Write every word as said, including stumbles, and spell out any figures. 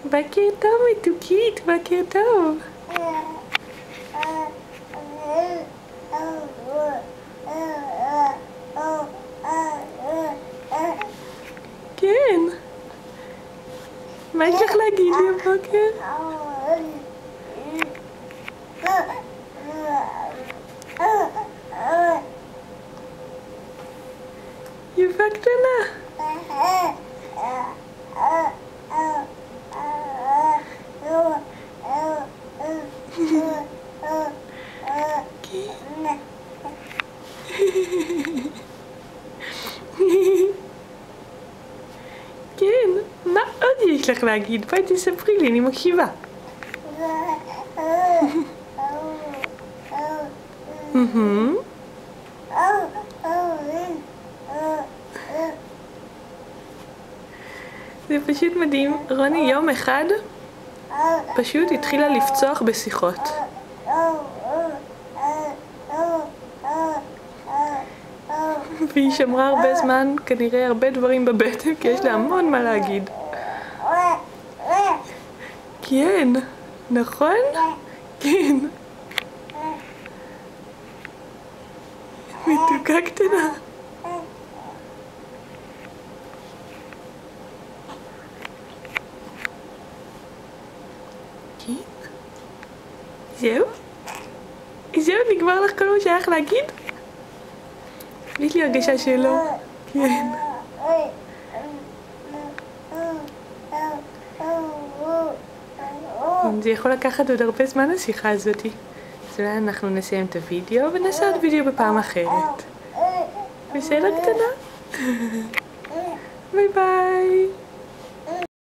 בוקר טוב מתוקית, בוקר טוב. כן. מה יש לך להגיד לי הבוקר? יפה קטנה. כן, מה עוד יש לך להגיד? בואי תספרי לי, אני מקשיבה. זה פשוט מדהים. רוני יום אחד פשוט התחילה לפצוח בשיחות. והיא שמרה הרבה זמן, כנראה הרבה דברים בבטן, כי יש לה המון מה להגיד. כן, נכון? כן. מתוקה קטנה. כן. זהו? זהו, נגמר לך כל מה שהיה לך להגיד? יש לי הרגשה שלא. כן. זה יכול לקחת עוד הרבה זמן השיחה הזאתי. אז אולי אנחנו נסיים את הוידאו ונעשה עוד וידאו בפעם אחרת. בסדר קטנה? ביי ביי.